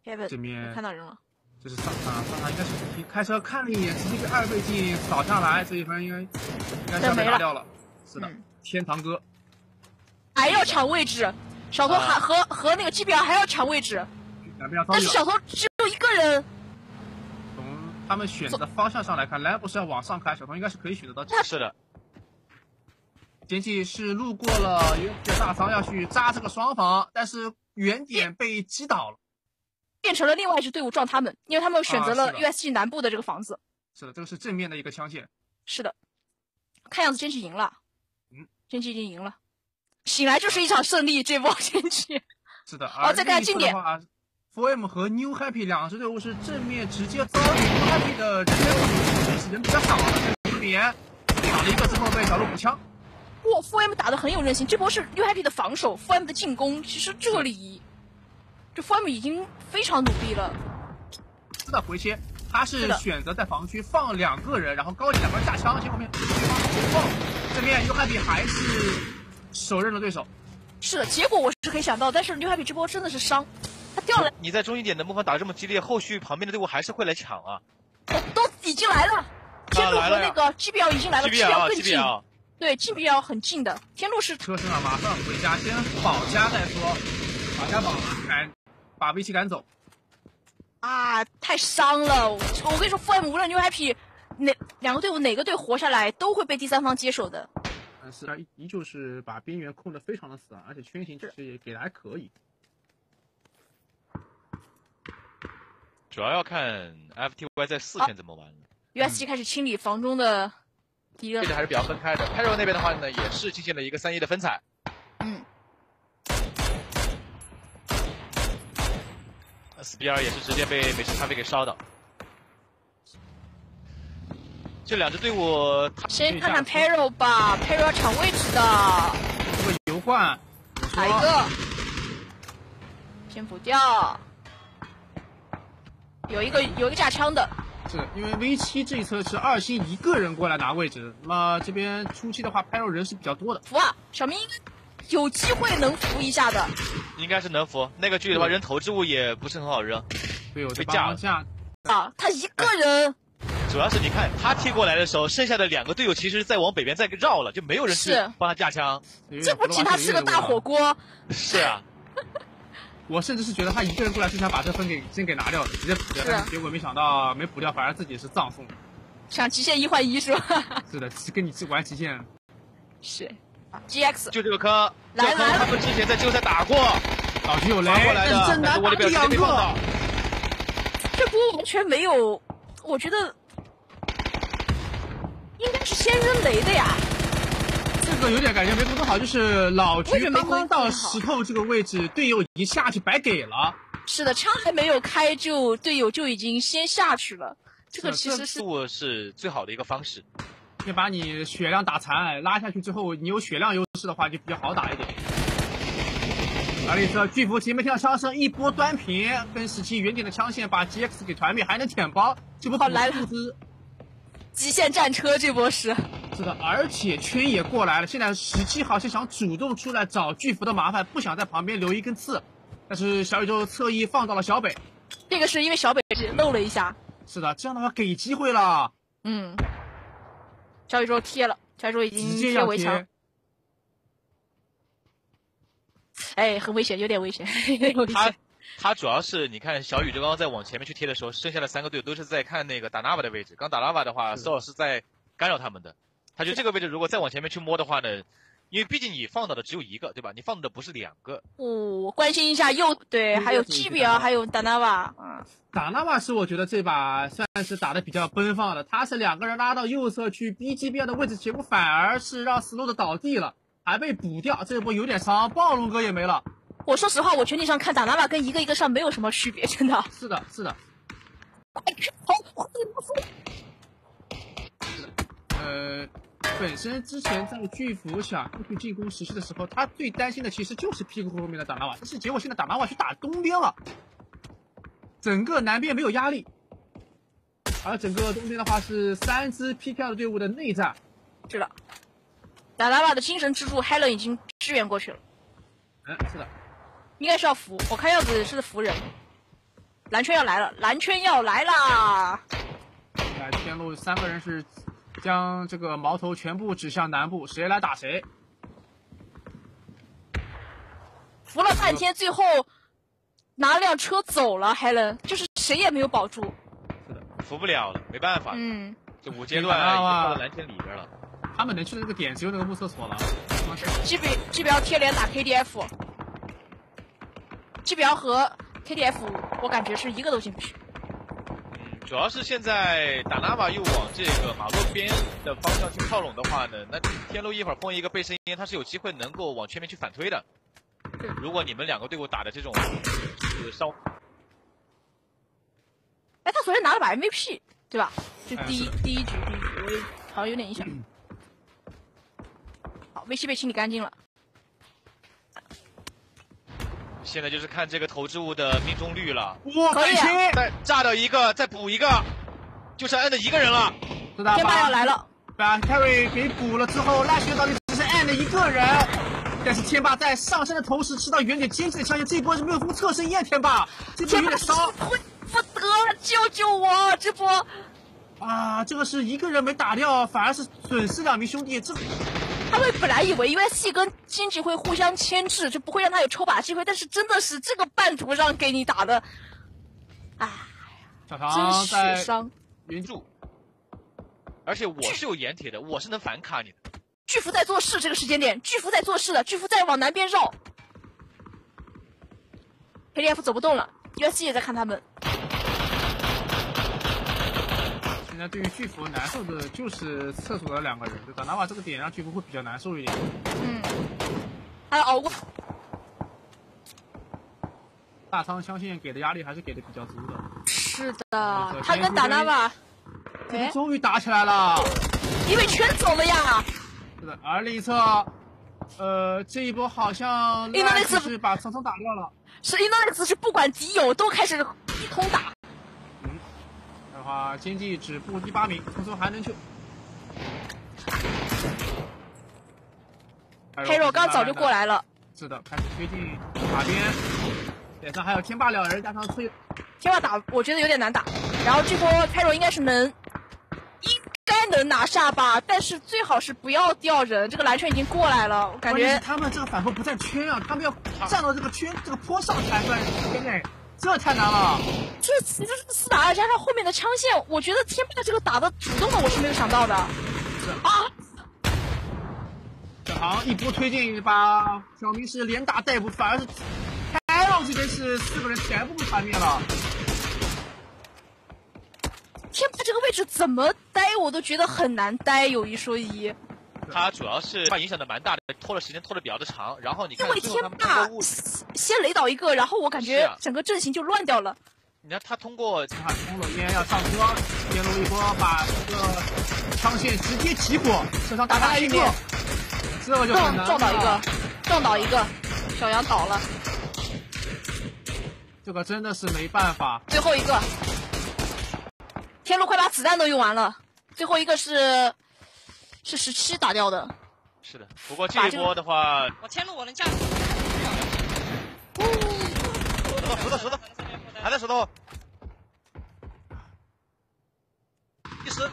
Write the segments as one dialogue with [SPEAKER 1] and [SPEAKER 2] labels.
[SPEAKER 1] 这面
[SPEAKER 2] 看到人了。
[SPEAKER 1] 这是上塔应该是开车看了一眼，直接被2倍镜扫下来，这一分应该是要被拿掉了。是的，天堂哥
[SPEAKER 2] 还要抢位置，小偷还和那个 GBR 还要抢位置，但是小偷只有一个人。
[SPEAKER 1] 从他们选择的方向上来看，莱布是要往上开，小偷应该是可以选择到。
[SPEAKER 3] 是的。
[SPEAKER 1] 前期是路过了有点大仓要去扎这个双方，但是原点被击倒了，
[SPEAKER 2] 变成了另外一支队伍撞他们，因为他们选择了 USG 南部的这个房子。
[SPEAKER 1] 是的，这个是正面的一个枪线。
[SPEAKER 2] 是的，看样子真气赢了。真气已经赢了，醒来就是一场胜利。这波真气。
[SPEAKER 1] 是的，
[SPEAKER 2] 再看近点。
[SPEAKER 1] 4M 和 New Happy 两支队伍是正面直接遭遇 New Happy 的人是人比较少的，这边挡了一个之后被小鹿补枪。
[SPEAKER 2] 哇 ，4M 打得很有韧性，这波是 New Happy 的防守 ，4M 的进攻。其实这里，这 4M 已经非常努力了。
[SPEAKER 1] 是的，回切，他是选择在防区放2个人，然后高点2个人架枪，结果面对方投放，这面 New Happy 还是手刃了对手。
[SPEAKER 2] 是的，结果我是可以想到，但是 New Happy 这波真的是伤，他掉了。
[SPEAKER 3] 你在中心点的木方打得这么激烈，后续旁边的队伍还是会来抢啊。
[SPEAKER 2] 都已经来了，天路和那个 GBL 已经来了 ，GBL 更近。对 ，GBL 很近的，天路是
[SPEAKER 1] 车身啊，马上回家，先保家再说，把家保把危机赶走。
[SPEAKER 2] 啊，太伤了！我跟你说，4M 无论 New Happy 两个队伍哪个队活下来，都会被第三方接手的。
[SPEAKER 1] 但是他依旧是把边缘控得非常的死啊，而且圈形其实也给的还可以。
[SPEAKER 3] 主要要看 FTY 在4圈怎么玩了。
[SPEAKER 2] USG 开始清理房中的敌人，
[SPEAKER 3] 这个还是比较分开的。Pyro 那边的话呢，也是进行了一个3-1的分彩。SBR 也是直接被美式咖啡给烧到。这两支队伍，
[SPEAKER 2] 先看看 Pyro 吧 ，Pyro 要抢位置的。
[SPEAKER 1] 这个油罐，
[SPEAKER 2] 哪一个？先补掉。有一个架枪的。
[SPEAKER 1] 是因为 V7这一侧是2星一个人过来拿位置，那么这边初期的话 ，Pyro 人是比较多的。
[SPEAKER 2] 服啊，小明有机会能扶一下的。
[SPEAKER 3] 应该是能扶，那个距离的话，扔投掷物也不是很好扔。
[SPEAKER 1] 对，我
[SPEAKER 3] 被架了。
[SPEAKER 2] 啊，他一个人。
[SPEAKER 3] 主要是你看他贴过来的时候，剩下的2个队友其实在往北边再绕了，就没有人去帮他架枪。
[SPEAKER 2] 这不仅他吃个大火锅。
[SPEAKER 3] 是啊。
[SPEAKER 1] 我甚至是觉得他一个人过来是想把这分先给拿掉，直接补掉，但是结果没想到没补掉，反而自己是葬送。
[SPEAKER 2] 想极限1换1是吧？
[SPEAKER 1] 是的，跟你玩极限。
[SPEAKER 2] 是。GX
[SPEAKER 3] 就这个坑，这个坑他们之前在季后赛打过，
[SPEAKER 1] 老局有雷
[SPEAKER 3] 过来的，但是我的表现被放倒。
[SPEAKER 2] 这波完全没有，我觉得应该是先扔雷的呀。
[SPEAKER 1] 这个有点感觉没控制好，就是老局刚刚到石头这个位置，队友已经下去白给了。
[SPEAKER 2] 是的，枪还没有开，队友就已经先下去了。这个其实
[SPEAKER 3] 是最好的一个方式。
[SPEAKER 1] 先把你血量打残，拉下去之后，你有血量优势的话，就比较好打一点。哪里说巨幅前面听到枪声，一波端平，跟17原点的枪线把 GX 给团灭，还能舔包，这波
[SPEAKER 2] 来了，极限战车这波是
[SPEAKER 1] 的，而且圈也过来了。现在17好像想主动出来找巨幅的麻烦，不想在旁边留一根刺，但是小宇宙侧翼放到了小北，
[SPEAKER 2] 这个是因为小北漏了一下。
[SPEAKER 1] 是的，这样的话给机会了。
[SPEAKER 2] 小宇宙贴了，小宇宙已经贴围墙。哎，很危险，有点危险。
[SPEAKER 3] 他主要是你看小宇宙刚刚在往前面去贴的时候，剩下的3个队友都是在看那个打纳瓦的位置。刚打纳瓦的话，索尔是在干扰他们的。他就这个位置，如果再往前面去摸的话呢，因为毕竟你放倒的只有1个，对吧？你放的不是2个。
[SPEAKER 2] 我关心一下对，还有 GBL， 还有达纳瓦。
[SPEAKER 1] 达纳瓦是我觉得这把算是打的比较奔放的，他是2个人拉到右侧去逼 GBL 的位置，结果反而是让 slow 的倒地了，还被补掉，这波有点伤，暴龙哥也没了。
[SPEAKER 2] 我说实话，我全体上看达纳瓦跟一个上没有什么区别，真的。
[SPEAKER 1] 是的，是的。本身之前在巨幅想去进攻实施的时候，他最担心的其实就是屁股后面的达纳瓦，但是结果现在达纳瓦去打东边了，整个南边没有压力，而整个东边的话是3支 PK 的队伍的内战。
[SPEAKER 2] 是的，达纳瓦的精神支柱 Helen 已经支援过去了。
[SPEAKER 1] 是的，
[SPEAKER 2] 应该是要扶，我看样子是扶人。 蓝圈要来了，蓝圈要来啦！
[SPEAKER 1] 来，天路3个人是将这个矛头全部指向南部，谁来打谁。
[SPEAKER 2] 扶了半天，最后拿辆车走了，海伦就是谁也没有保住。
[SPEAKER 1] 是的，
[SPEAKER 3] 扶不了了，没办法。这5阶段已经到了蓝圈里边了。
[SPEAKER 1] 他们能去的这个点只有那个木厕所了。
[SPEAKER 2] G 标贴脸打 KDF。G 标和 KDF 我感觉是一个都进不去。
[SPEAKER 3] 主要是现在打纳瓦又往这个马路边的方向去靠拢的话呢，那天路一会儿碰一个背身烟，他是有机会能够往圈面去反推的。如果你们2个队伍打的这种稍，
[SPEAKER 2] 哎，他昨天拿了把 MVP 对吧？就第一局，我也好像有点印象。好，VC 被清理干净了。
[SPEAKER 3] 现在就是看这个投掷物的命中率了。
[SPEAKER 1] 哇，
[SPEAKER 2] 可以
[SPEAKER 3] 再炸掉一个，再补一个，就剩 N 的1个人了。
[SPEAKER 1] 是的，
[SPEAKER 2] 天霸要来了，
[SPEAKER 1] 把 Carry 给补了之后，拉学到底只是 N 的1个人。但是天霸在上升的同时吃到远点尖击的枪线，这一波是没有封侧身焰。天霸这波有点伤，
[SPEAKER 2] 会不得了，救救我！这波
[SPEAKER 1] 啊，这个是1个人没打掉，反而是损失2名兄弟。这
[SPEAKER 2] 他们本来以为 USC 跟经济会互相牵制，就不会让他有抽把机会，但是真的是这个半途上给你打的，哎呀，
[SPEAKER 1] 小唐在
[SPEAKER 2] 伤
[SPEAKER 3] 援助，而且我是有掩铁的，我是能反卡你的。
[SPEAKER 2] 巨幅在做事，这个时间点，巨幅在做事的，巨幅在往南边绕 ，KDF 走不动了 ，USC 也在看他们。
[SPEAKER 1] 现在对于巨幅难受的就是厕所的2个人，就打纳瓦这个点让巨幅会比较难受一点。
[SPEAKER 2] 他要熬过。
[SPEAKER 1] 大仓枪线给的压力还是给的比较足的。
[SPEAKER 2] 是的，他跟打纳瓦，
[SPEAKER 1] 哎，终于打起来了，
[SPEAKER 2] 因为圈走了呀。
[SPEAKER 1] 是的，而另一侧，这一波好像是把层层打掉了。
[SPEAKER 2] 是 Inox 是不管敌友都开始一通打。
[SPEAKER 1] 的话，经济止步第8名，从中还能救。
[SPEAKER 2] Hero 刚早就过来了。
[SPEAKER 1] 是的，开始推进马边，脸上还有天霸2人加上崔。
[SPEAKER 2] 天霸打，我觉得有点难打。然后这波 Hero 应该能拿下吧，但是最好是不要掉人。这个蓝圈已经过来了，我感觉
[SPEAKER 1] 他们这个反扑不在圈啊，他们要站到这个圈这个坡上才算圈内，这太难了。
[SPEAKER 2] 这其实是4打2加上后面的枪线，我觉得天霸这个打的主动的我是没有想到的。
[SPEAKER 1] 小唐一波推进，把小明是连打带补，反而是Hero这边是4个人全部被团灭了。
[SPEAKER 2] 天霸这个位置怎么待我都觉得很难待，有一说一。
[SPEAKER 3] 他主要是影响的蛮大的，拖了时间拖得比较的长。然后你看，
[SPEAKER 2] 因为天霸先雷倒一个，然后我感觉整个阵型就乱掉了。
[SPEAKER 3] 你看他通过
[SPEAKER 1] 通了烟要上车，天路一波把这个枪线直接起火，身上打他一个，这个就很难
[SPEAKER 2] 撞倒一个，小杨倒了。
[SPEAKER 1] 这个真的是没办法。
[SPEAKER 2] 最后一个。天路快把子弹都用完了，最后一个是17打掉的。
[SPEAKER 3] 是的，不过这一波的话，
[SPEAKER 4] 我天路我能架。
[SPEAKER 3] 石头，还在石头。10。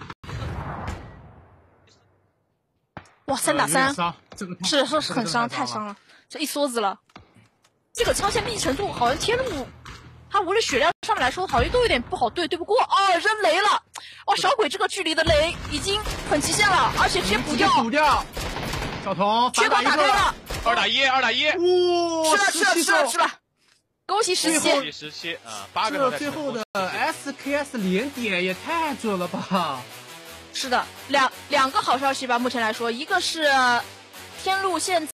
[SPEAKER 2] 哇，3打3，
[SPEAKER 1] 这个
[SPEAKER 2] 是很伤，太伤了，这一梭子了。这个枪线密集程度好像天路。他无论血量上面来说，好像都有点不好对不过扔雷了，哇！小鬼这个距离的雷已经很极限了，而且直接补掉。
[SPEAKER 1] 小童
[SPEAKER 2] 缺口打开了
[SPEAKER 3] ，2打1，
[SPEAKER 1] 哇！
[SPEAKER 2] 吃了，恭喜
[SPEAKER 3] 17啊，8个。
[SPEAKER 1] 这最后的 SKS 连点也太准了吧！
[SPEAKER 2] 是的，两个好消息吧，目前来说，一个是天路现在